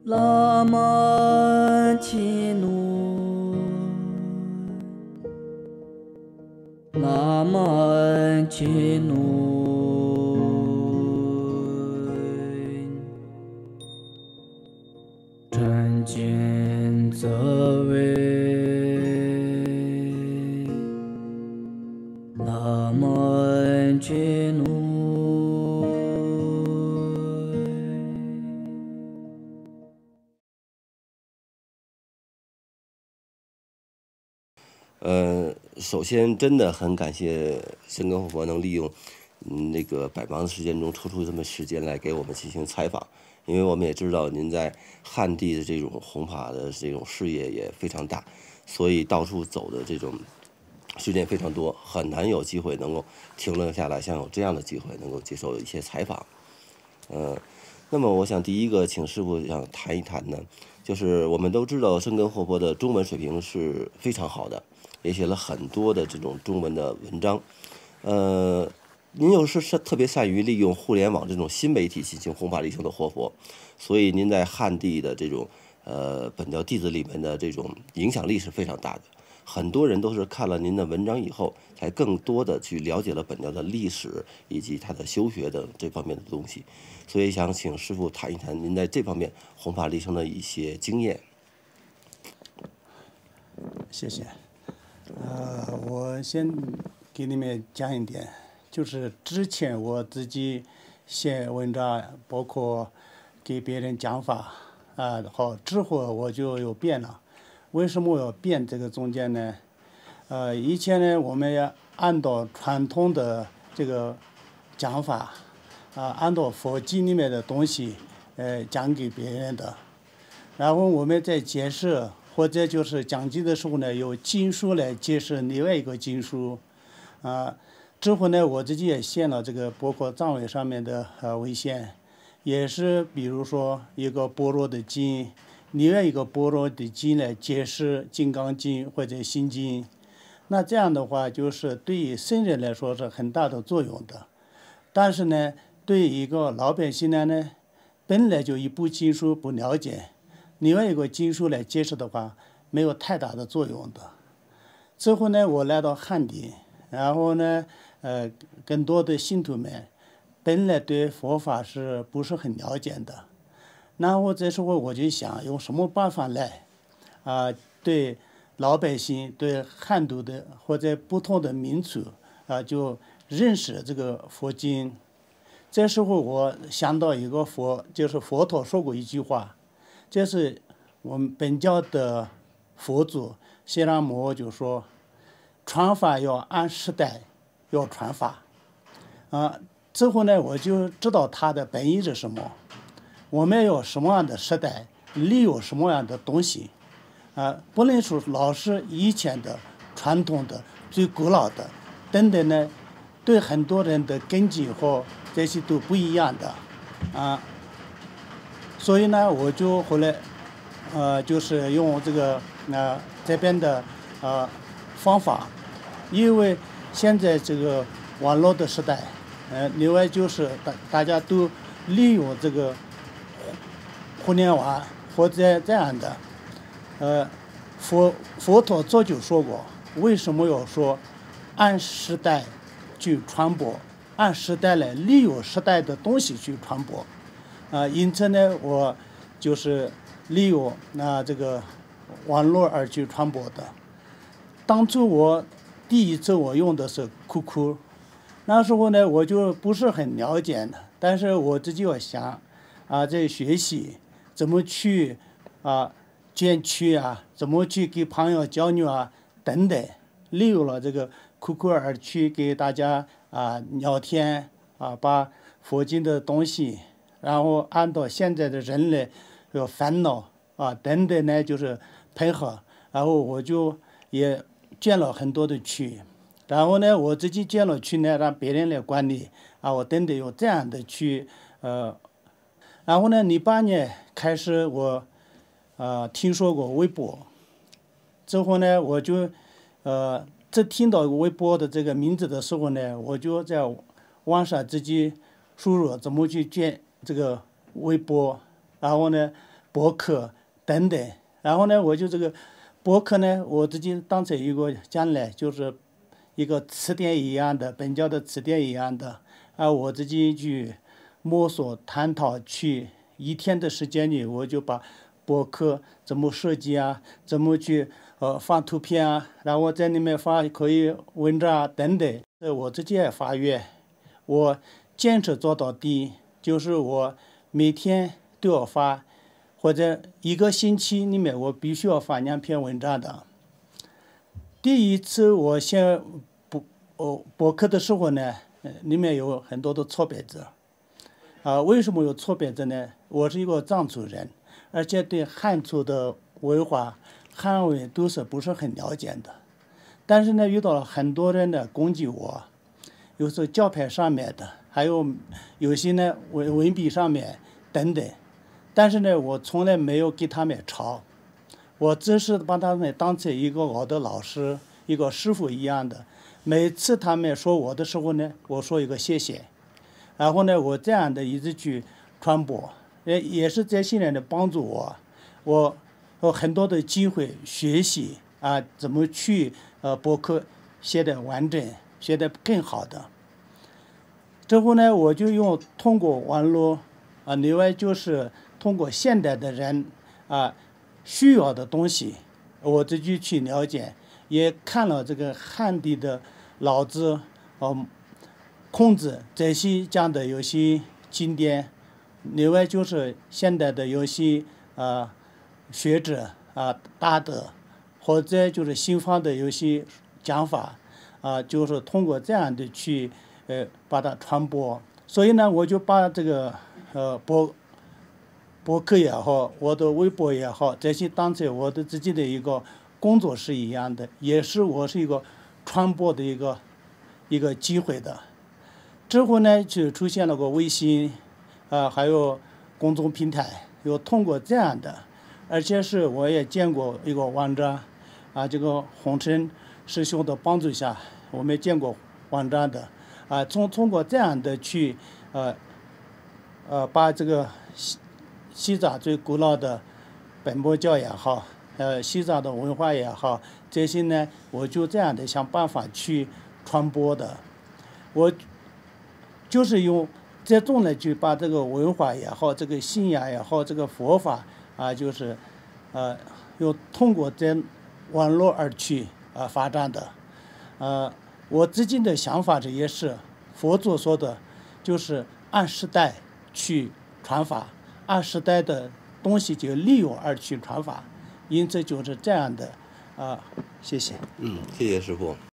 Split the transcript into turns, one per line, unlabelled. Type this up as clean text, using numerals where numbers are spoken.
拉玛提努，拉玛提努，真见则为，拉玛提努。
首先真的很感谢生根活佛能利用那个百忙的时间中抽出这么时间来给我们进行采访，因为我们也知道您在汉地的这种弘法的这种事业也非常大，所以到处走的这种时间非常多，很难有机会能够停留下来，像有这样的机会能够接受一些采访。那么我想第一个请师父想谈一谈呢，就是我们都知道生根活佛的中文水平是非常好的，也写了很多的这种中文的文章。您又是特别善于利用互联网这种新媒体进行弘法利生的活佛，所以您在汉地的这种本教弟子里面的这种影响力是非常大的。很多人都是看了您的文章以后，才更多的去了解了本教的历史以及它的修学的这方面的东西。所以想请师父谈一谈您在这方面弘法利生的一些经验。
谢谢。我先给你们讲一点，就是之前我自己写文章，包括给别人讲法好，之后我就有变了。为什么我要变这个中间呢？以前呢，我们要按照传统的这个讲法，按照佛经里面的东西，讲给别人的。然后我们在解释或者就是讲经的时候呢，有经书来解释另外一个经书。之后呢，我自己也写了这个，包括藏文上面的文献，也是比如说一个般若的经。另外一个般若的经来解释《金刚经》或者《心经》，那这样的话，就是对于僧人来说是很大的作用的。但是呢，对于一个老百姓呢，本来就一部经书不了解，另外一个经书来解释的话，没有太大的作用的。之后呢，我来到汉地，然后呢，更多的信徒们本来对佛法是不是很了解的。然后这时候我就想用什么办法来对老百姓、对汉族的或者不同的民族就认识这个佛经。这时候我想到一个就是佛陀说过一句话，这是我们本教的佛祖释迦牟就说，传法要按时代要传法。之后呢，我就知道它的本意是什么。我们有什么样的时代，利用什么样的东西，不能说老是以前的传统的最古老的等等呢，对很多人的根基和这些都不一样的所以呢，我就后来就是用这个这边的方法，因为现在这个网络的时代，另外就是大家都利用这个互联网或者这样的，佛陀早就说过，为什么要说按时代去传播，按时代来利用时代的东西去传播，因此呢，我就是利用这个网络而去传播的。当初我第一次我用的是QQ，那时候呢我就不是很了解的，但是我自己要想在学习。怎么去捐躯怎么去给朋友交流等等，利用了这个 QQ 而去给大家聊天把佛经的东西，然后按照现在的人类有烦恼等等呢，就是配合，然后我就也建了很多的区，然后呢我自己建了区呢，让别人来管理我等等有这样的区然后呢，08年开始我听说过微博，之后呢，我就这听到微博的这个名字的时候呢，我就在网上自己输入怎么去建这个微博，然后呢， 博客等等。然后呢，我就这个博客呢，我自己当成一个将来就是一个词典一样的，本教的词典一样的我自己去摸索探讨，去一天的时间里，我就把博客怎么设计怎么去放图片然后在里面发可以文章等等。我自己也发愿，我坚持做到底，就是我每天都要发，或者一个星期里面我必须要发2篇文章的。第一次我写博客的时候呢，里面有很多的错别字为什么有错别字呢？我是一个藏族人，而且对汉族的文化、汉文都是不是很了解的。但是呢，遇到了很多人呢攻击我，有时候教派上面的，还有些呢文笔上面等等。但是呢，我从来没有给他们吵，我只是把他们当成一个我的老师、一个师傅一样的。每次他们说我的时候呢，我说一个谢谢。然后呢，我这样的一直去传播，也是这些人的帮助我有很多的机会学习怎么去博客写得完整，写得更好的。之后呢，我就通过网络另外就是通过现代的人需要的东西，我自己去了解，也看了这个汉地的老子孔子这些讲的有些经典，另外就是现代的有些学者大德，或者就是西方的有些讲法就是通过这样的去把它传播。所以呢，我就把这个博客也好，我的微博也好，这些当成我的自己的一个工作室一样的，也是我是一个传播的一个机会的。之后呢，就出现了个微信还有公众平台，又通过这样的，而且是我也见过一个网站这个洪晨师兄的帮助下，我们见过网站的通过这样的去把这个西藏最古老的本波教也好西藏的文化也好，这些呢我就这样的想办法去传播的。我就是用这种呢去把这个文化也好，这个信仰也好，这个佛法就是又通过这网络而去发展的。我自己的想法也是佛祖说的，就是按时代去传法，按时代的东西就利用而去传法，因此就是这样的谢谢。
谢谢师父。